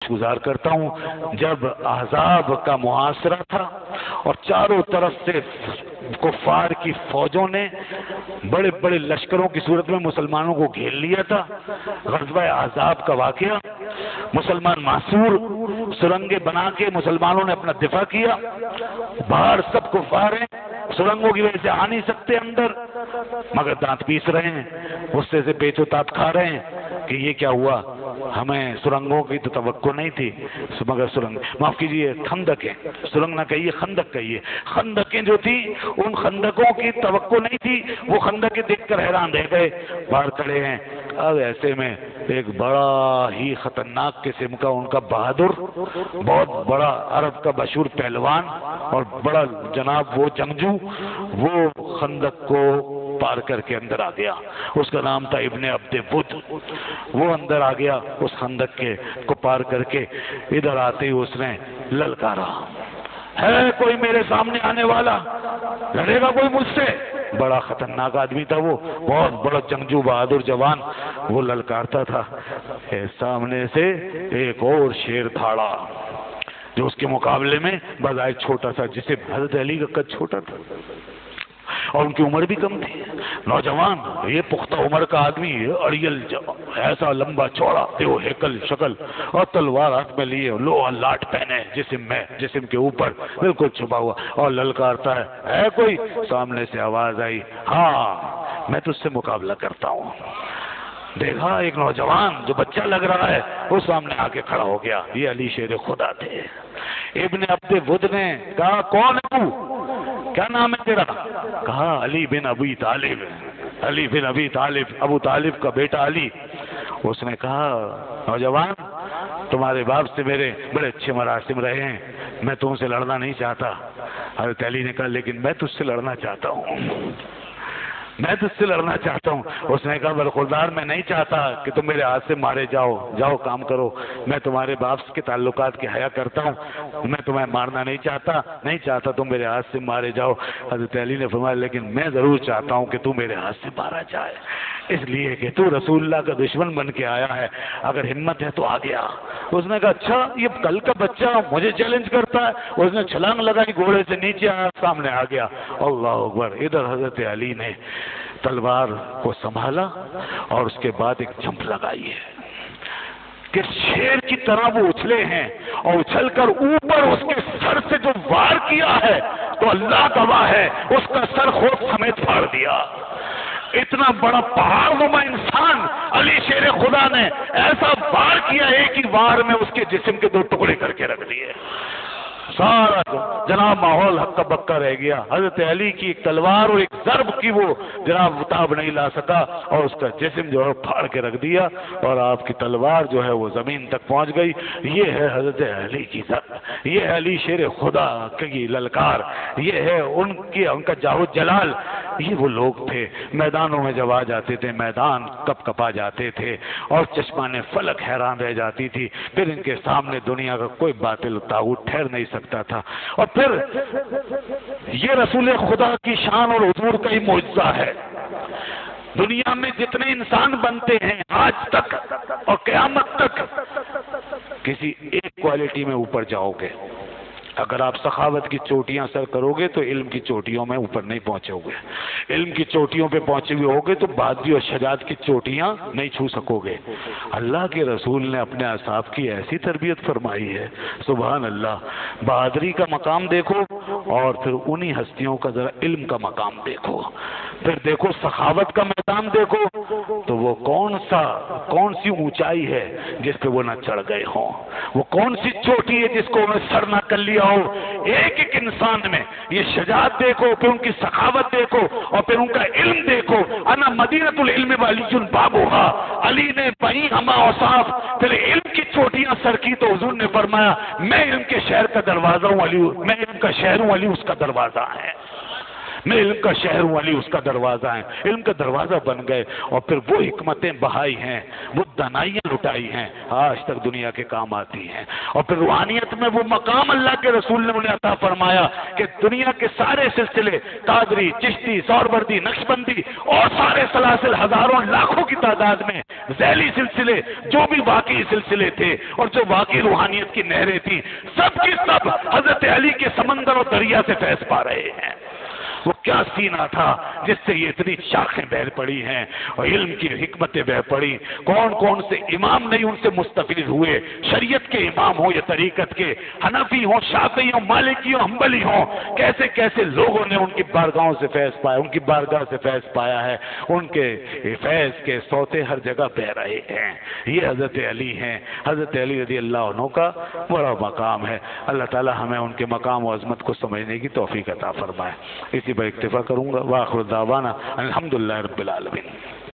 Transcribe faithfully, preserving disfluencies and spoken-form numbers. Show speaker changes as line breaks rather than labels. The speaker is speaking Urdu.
گزار کرتا ہوں جب احزاب کا محاصرہ تھا اور چاروں طرف سے کفار کی فوجوں نے بڑے بڑے لشکروں کی صورت میں مسلمانوں کو گھیر لیا تھا. غزوہ احزاب کا واقعہ, مسلمان محصور سرنگیں بنا کے مسلمانوں نے اپنا دفاع کیا. باہر سب کفار ہیں, سرنگوں کی وجہ سے آ نہیں سکتے اندر, مگر دانت پیس رہے ہیں, غصے سے پیچ و تاب کھا رہے ہیں کہ یہ کیا ہوا, ہمیں سرنگوں کی تو توقع نہیں تھی, مگر سرنگ معاف کیجیے خندقیں, سرنگ نہ کہیے خندق کہیے, خندقیں جو تھی ان خندقوں کی توقع نہیں تھی. وہ خندقیں دیکھ کر حیران رہ گئے, باہر کھڑے ہیں. اب ایسے میں ایک بڑا ہی خطرناک قسم کا ان کا بہادر, بہت بڑا عرب کا مشہور پہلوان اور بڑا جناب وہ جنگجو, وہ خندق کو پار کر کے اندر آ گیا. اس کا نام تھا ابن عبد ود. وہ اندر آ گیا اس خندق کے کو پار کر کے. ادھر آتے ہی اس نے للکارا, ہے کوئی میرے سامنے آنے والا, لڑے گا کوئی مجھ سے. بڑا خطرناک آدمی تھا وہ, بہت بڑا جنگجو بہادر جوان. وہ للکارتا تھا, سامنے سے ایک اور شیر دھاڑا جو اس کے مقابلے میں بظاہر چھوٹا سا, جسے حضرت علی کا قد چھوٹا تھا اور ان کی عمر بھی کم تھی. نوجوان, یہ پختہ عمر کا آدمی, اڑیل ایسا لمبا چوڑا دیو ہیکل شکل, اور تلوار ہاتھ میں لیے, لوہا لاٹ پہنے جسم میں, جسم کے اوپر بالکل چھپا ہوا, اور للکارتا ہے, ہے کوئی. سامنے سے آواز آئی, ہاں میں تجھ سے مقابلہ کرتا ہوں. دیکھا ایک نوجوان جو بچہ لگ رہا ہے وہ سامنے آ کے کھڑا ہو گیا. یہ علی شیر خدا تھے. ابن عبد ود نے کہا, کون ہے تو, کیا نام ہے تیرا؟ کہا علی بن ابی طالب. علی بن ابی طالب, ابو طالب کا بیٹا علی. اس نے کہا, نوجوان تمہارے باپ سے میرے بڑے اچھے مراسم رہے ہیں, میں تم سے لڑنا نہیں چاہتا. حضرت علی نے کہا, لیکن میں تجھ سے لڑنا چاہتا ہوں, میں تجھ سے لڑنا چاہتا ہوں. اس نے کہا, برخوردار میں نہیں چاہتا کہ تم میرے ہاتھ سے مارے جاؤ, جاؤ کام کرو, میں تمہارے باپ کے تعلقات کی حیا کرتا ہوں, میں تمہیں مارنا نہیں چاہتا, نہیں چاہتا تم میرے ہاتھ سے مارے جاؤ. حضرت علی نے فرمایا, لیکن میں ضرور چاہتا ہوں کہ تم میرے ہاتھ سے مارا جائے, اس لیے کہ تو رسول اللہ کا دشمن بن کے آیا ہے, اگر ہمت ہے تو آ گیا. اس نے کہا, اچھا یہ کل کا بچہ مجھے چیلنج کرتا ہے. اس نے چھلانگ لگائی, گھوڑے سے نیچے آیا, سامنے آ گیا. اللہ اکبر. ادھر حضرت علی نے تلوار کو سنبھالا اور اس کے بعد ایک جمپ لگائی ہے کہ شیر کی طرح وہ اچھلے ہیں, اور اچھل کر اوپر اس کے سر سے جو وار کیا ہے تو اللہ گواہ ہے اس کا سر خود سمیت پھاڑ دیا. اتنا بڑا پہاڑ نما انسان علی شیر خدا نے ایسا وار کیا, ایک ہی وار میں اس کے جسم کے دو ٹکڑے کر کے رکھ دیے. سارا جناب ماحول ہکا بکا رہ گیا. حضرت علی کی ایک تلوار اور ایک ضرب کی وہ جناب اتاب نہیں لا سکا, اور اس کا جسم جو ہے پھاڑ کے رکھ دیا, اور آپ کی تلوار جو ہے وہ زمین تک پہنچ گئی. یہ ہے حضرت علی کی ضرب, یہ ہے علی شیر خدا کی للکار, یہ ہے ان کی ان کا جاہ جلال. یہ وہ لوگ تھے میدانوں میں جب آ جاتے تھے میدان کپ کپا جاتے تھے اور چشمان فلک حیران رہ جاتی تھی. پھر ان کے سامنے دنیا کا کوئی باطل طاغوت ٹھہر نہیں سکتا تھا. اور پھر یہ رسول خدا کی شان اور حضور کا ہی معجزہ ہے. دنیا میں جتنے انسان بنتے ہیں آج تک اور قیامت تک, کسی ایک کوالٹی میں اوپر جاؤ گے. اگر آپ سخاوت کی چوٹیاں سر کرو گے تو علم کی چوٹیوں میں اوپر نہیں پہنچو گے. علم کی چوٹیوں پہ پہنچے ہوئے ہوگے تو بہادری اور شجاعت کی چوٹیاں نہیں چھو سکو گے. اللہ کے رسول نے اپنے اصحاب کی ایسی تربیت فرمائی ہے, سبحان اللہ. بہادری کا مقام دیکھو اور پھر انہی ہستیوں کا ذرا علم کا مقام دیکھو, پھر دیکھو سخاوت کا میدان دیکھو تو وہ کون سا کون سی اونچائی ہے جس پہ وہ نہ چڑھ گئے ہوں, وہ کون سی چوٹی ہے جس کو انہوں نے سر نہ کر لیا ہو. ایک ایک انسان میں یہ شجاعت دیکھو, پھر ان کی سخاوت دیکھو, اور پھر ان کا علم دیکھو. انا مدینۃ العلم وعلی بابھا, علی نے بہی ہما اوصاف, پھر علم کی چوٹیاں سر کی تو حضور نے فرمایا میں علم کے شہر کا دروازہ ہوں علی, میں علم کا شہر ہوں علی اس کا دروازہ ہے. میں علم کا شہر ہوں، علی اس کا دروازہ ہے، علم کا دروازہ بن گئے اور پھر وہ حکمتیں بہائی ہیں، وہ دانائیاں لٹائی ہیں، آج تک دنیا کے کام آتی ہیں۔ اور پھر روحانیت میں وہ مقام اللہ کے رسول نے انہیں عطا فرمایا کہ دنیا کے سارے سلسلے، قادری، چشتی، سہروردی، نقشبندی اور سارے سلاسل، ہزاروں لاکھوں کی تعداد میں ذیلی سلسلے، جو بھی واقعی سلسلے تھے اور جو واقعی روحانیت کی نہریں تھیں، سب کی سب حضرت علی کے سمندر اور دریا سے فیض پا رہے ہیں۔ وہ کیا سینہ تھا جس سے یہ اتنی شاخیں بہہ پڑی ہیں اور علم کی حکمتیں بہہ پڑی۔ کون کون سے امام نہیں ان سے مستفید ہوئے، شریعت کے امام ہوں یا طریقت کے، حنفی ہوں، شافعی ہوں، مالکی ہوں، حنبلی ہوں، کیسے کیسے لوگوں نے ان کی بارگاہوں سے فیض پایا، ان کی بارگاہ سے فیض پایا ہے، ان کے فیض کے سوتے ہر جگہ بہہ رہے ہیں۔ یہ حضرت علی ہیں۔ حضرت علی رضی اللہ عنہ کا بڑا مقام ہے۔ اللہ تعالی ہمیں ان کے مقام و عظمت کو سمجھنے کی توفیق عطا فرمائے۔ اسی پر اکتفا کروں گا۔ وآخر دعوانا الحمدللہ رب العالمین۔